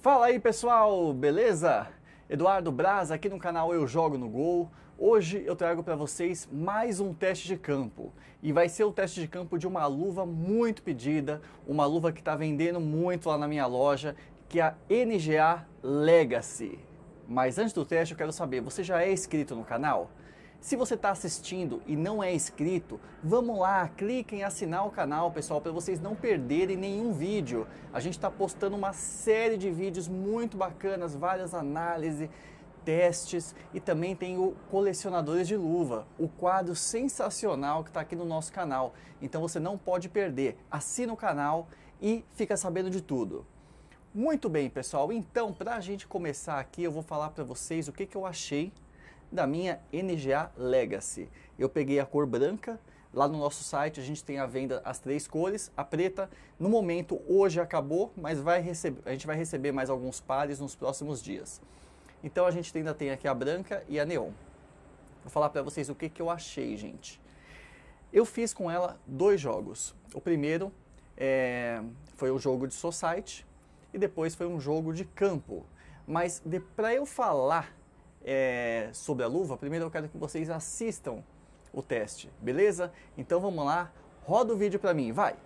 Fala aí pessoal, beleza? Eduardo Braz aqui no canal Eu Jogo no Gol. Hoje eu trago para vocês mais um teste de campo. E vai ser o teste de campo de uma luva muito pedida, uma luva que está vendendo muito lá na minha loja, que é a NGA Legacy. Mas antes do teste eu quero saber, você já é inscrito no canal? Se você está assistindo e não é inscrito, vamos lá, clique em assinar o canal, pessoal, para vocês não perderem nenhum vídeo. A gente está postando uma série de vídeos muito bacanas, várias análises, testes e também tem o Colecionadores de Luva, o quadro sensacional que está aqui no nosso canal. Então você não pode perder, assina o canal e fica sabendo de tudo. Muito bem, pessoal, então para a gente começar aqui eu vou falar para vocês o que eu achei da minha NGA Legacy. Eu peguei a cor branca, lá no nosso site a gente tem à venda as três cores, a preta no momento hoje acabou, mas a gente vai receber mais alguns pares nos próximos dias. Então a gente ainda tem aqui a branca e a neon. Vou falar para vocês o que eu achei, gente. Eu fiz com ela dois jogos. O primeiro foi um jogo de society e depois foi um jogo de campo. Mas para eu falar sobre a luva, primeiro eu quero que vocês assistam o teste, beleza? Então vamos lá, roda o vídeo pra mim, vai!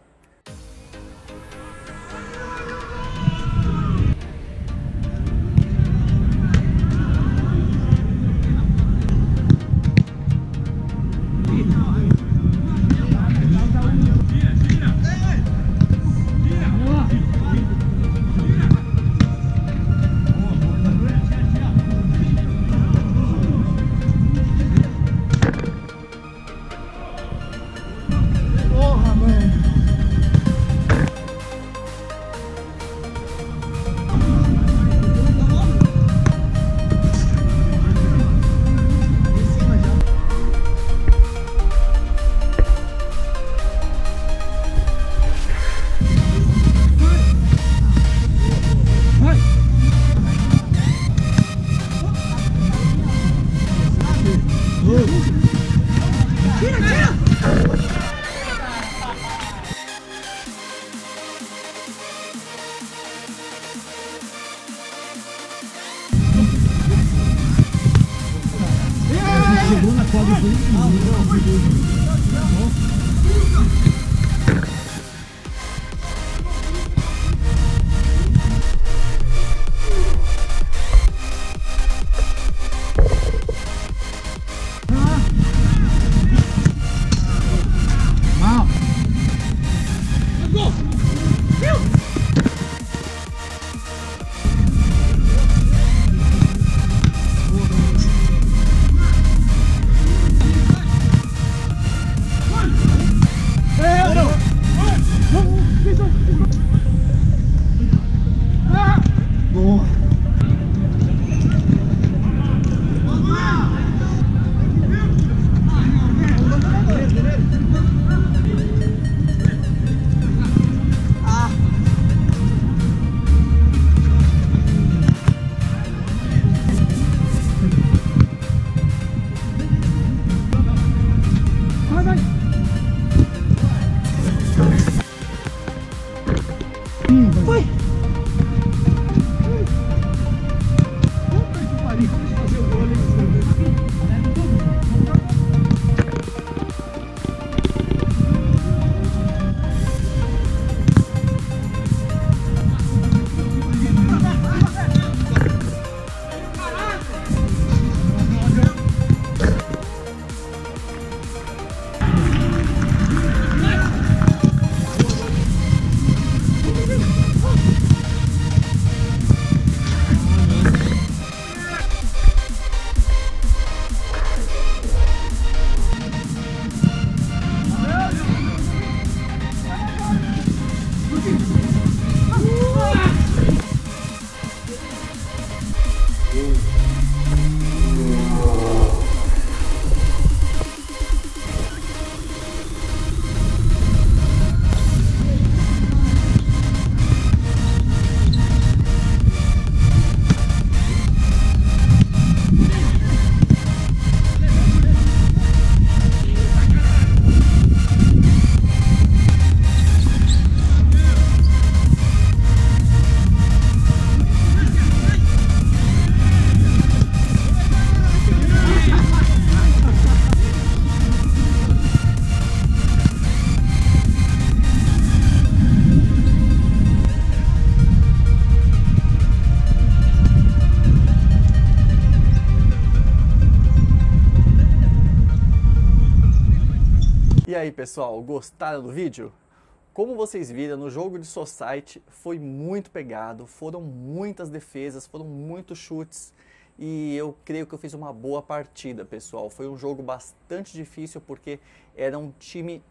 aí pessoal, gostaram do vídeo? Como vocês viram, no jogo de Society foi muito pegado, foram muitas defesas, foram muitos chutes e eu creio que eu fiz uma boa partida, pessoal. Foi um jogo bastante difícil porque era um time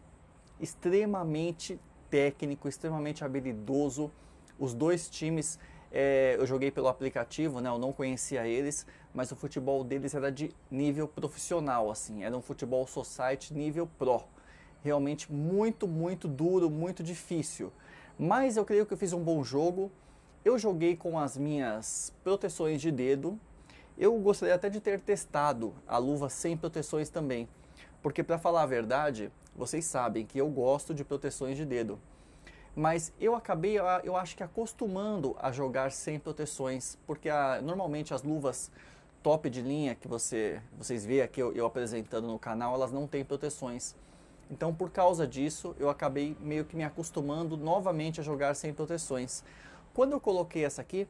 extremamente técnico, extremamente habilidoso. Os dois times, eu joguei pelo aplicativo, né? Eu não conhecia eles, mas o futebol deles era de nível profissional, assim, era um futebol society nível pro. Realmente muito, muito duro, muito difícil. Mas eu creio que eu fiz um bom jogo. Eu joguei com as minhas proteções de dedo. Eu gostaria até de ter testado a luva sem proteções também. Porque para falar a verdade, vocês sabem que eu gosto de proteções de dedo. Mas eu acabei, eu acho que acostumando a jogar sem proteções. Porque normalmente as luvas top de linha que vocês veem aqui eu apresentando no canal, elas não têm proteções. Então, por causa disso, eu acabei meio que me acostumando novamente a jogar sem proteções. Quando eu coloquei essa aqui,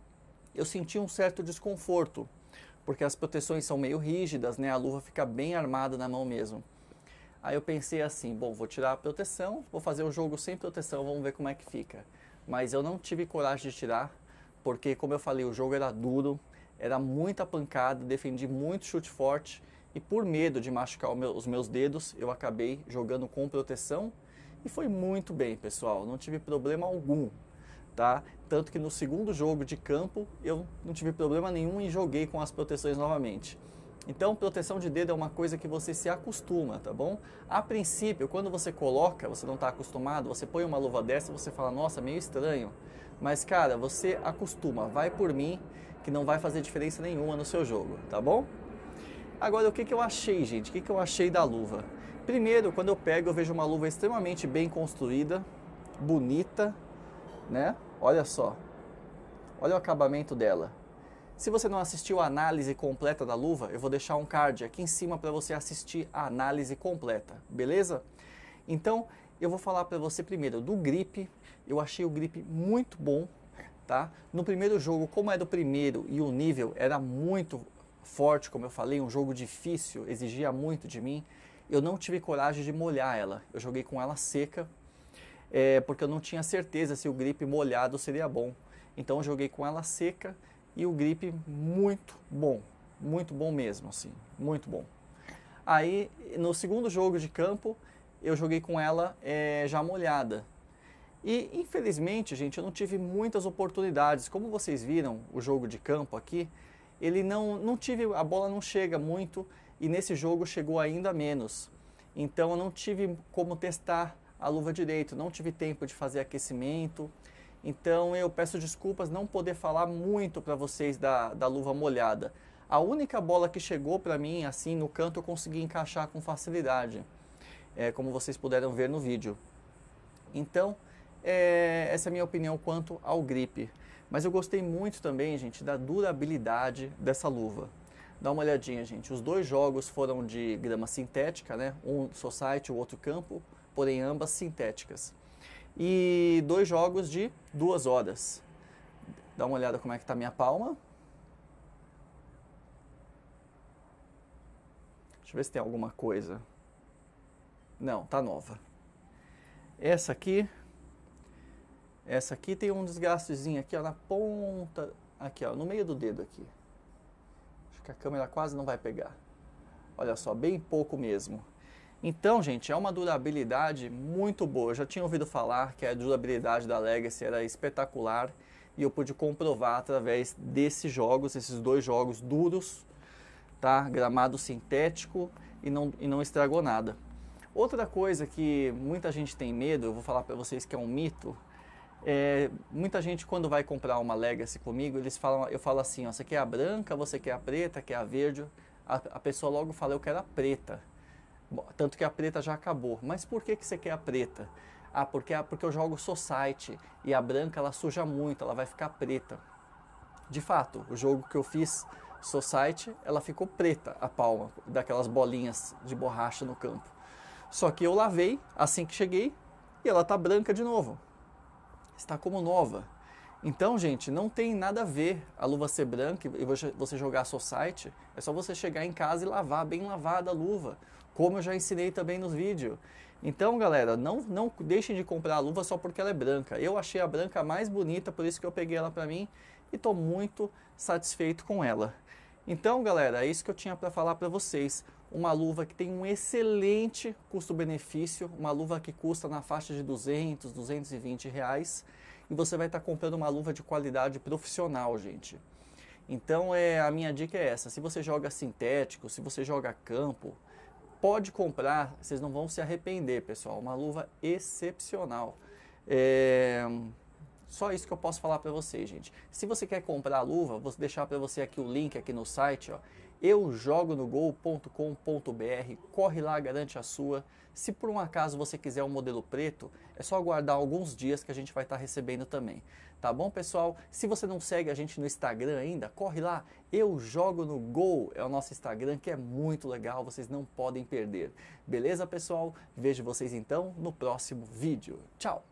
eu senti um certo desconforto, porque as proteções são meio rígidas, né? A luva fica bem armada na mão mesmo. Aí eu pensei assim, bom, vou tirar a proteção, vou fazer o jogo sem proteção, vamos ver como é que fica. Mas eu não tive coragem de tirar, porque como eu falei, o jogo era duro, era muita pancada, defendi muito chute forte, e por medo de machucar os meus dedos, eu acabei jogando com proteção e foi muito bem, pessoal. Não tive problema algum, tá? Tanto que no segundo jogo de campo, eu não tive problema nenhum e joguei com as proteções novamente. Então, proteção de dedo é uma coisa que você se acostuma, tá bom? A princípio, quando você coloca, você não está acostumado, você põe uma luva dessa, você fala, nossa, meio estranho. Mas, cara, você acostuma, vai por mim, que não vai fazer diferença nenhuma no seu jogo, tá bom? Agora, o que eu achei, gente? O que eu achei da luva? Primeiro, quando eu pego, eu vejo uma luva extremamente bem construída, bonita, né? Olha só. Olha o acabamento dela. Se você não assistiu a análise completa da luva, eu vou deixar um card aqui em cima para você assistir a análise completa, beleza? Então, eu vou falar para você primeiro do grip. Eu achei o grip muito bom, tá? No primeiro jogo, como era o primeiro e o nível era muito forte, como eu falei, um jogo difícil, exigia muito de mim, eu não tive coragem de molhar ela. Eu joguei com ela seca, porque eu não tinha certeza se o grip molhado seria bom. Então eu joguei com ela seca e o grip muito bom mesmo, assim, muito bom. Aí no segundo jogo de campo, eu joguei com ela já molhada. E infelizmente, gente, eu não tive muitas oportunidades. Como vocês viram o jogo de campo aqui, ele não tive, a bola não chega muito e nesse jogo chegou ainda menos. Então eu não tive como testar a luva direito, não tive tempo de fazer aquecimento. Então eu peço desculpas não poder falar muito para vocês da luva molhada. A única bola que chegou para mim assim no canto eu consegui encaixar com facilidade, como vocês puderam ver no vídeo. Então essa é a minha opinião quanto ao grip. Mas eu gostei muito também, gente, da durabilidade dessa luva. Dá uma olhadinha, gente. Os dois jogos foram de grama sintética, né? Um Society, o outro campo, porém ambas sintéticas. E dois jogos de 2 horas. Dá uma olhada como é que tá a minha palma. Deixa eu ver se tem alguma coisa. Não, tá nova. Essa aqui tem um desgastezinho aqui, ó, na ponta, aqui, ó, no meio do dedo aqui. Acho que a câmera quase não vai pegar. Olha só, bem pouco mesmo. Então, gente, é uma durabilidade muito boa. Eu já tinha ouvido falar que a durabilidade da Legacy era espetacular e eu pude comprovar através desses jogos, esses dois jogos duros, tá? Gramado sintético e não estragou nada. Outra coisa que muita gente tem medo, eu vou falar para vocês que é um mito. Muita gente quando vai comprar uma Legacy comigo, eu falo assim, ó, você quer a branca, você quer a preta, quer a verde? A pessoa logo fala, eu quero a preta. Bom, tanto que a preta já acabou. Mas por que você quer a preta? Ah, porque eu jogo Society e a branca ela suja muito, ela vai ficar preta. De fato, o jogo que eu fiz Society, ela ficou preta, a palma, daquelas bolinhas de borracha no campo. Só que eu lavei assim que cheguei e ela tá branca de novo. Está como nova. Então, gente, não tem nada a ver a luva ser branca e você jogar Society. É só você chegar em casa e lavar, bem lavada a luva. Como eu já ensinei também nos vídeos. Então, galera, não deixem de comprar a luva só porque ela é branca. Eu achei a branca mais bonita, por isso que eu peguei ela para mim e estou muito satisfeito com ela. Então, galera, é isso que eu tinha para falar para vocês. Uma luva que tem um excelente custo-benefício, uma luva que custa na faixa de 200, 220 reais, e você vai estar comprando uma luva de qualidade profissional, gente. Então, a minha dica é essa: se você joga sintético, se você joga campo, pode comprar, vocês não vão se arrepender, pessoal. Uma luva excepcional. Só isso que eu posso falar para vocês, gente. Se você quer comprar a luva, vou deixar para você aqui o link aqui no site, ó, eujogonogol.com.br. Corre lá, garante a sua. Se por um acaso você quiser um modelo preto, é só aguardar alguns dias que a gente vai estar recebendo também. Tá bom, pessoal? Se você não segue a gente no Instagram ainda, corre lá. Eu Jogo no Gol é o nosso Instagram, que é muito legal, vocês não podem perder. Beleza, pessoal? Vejo vocês então no próximo vídeo. Tchau!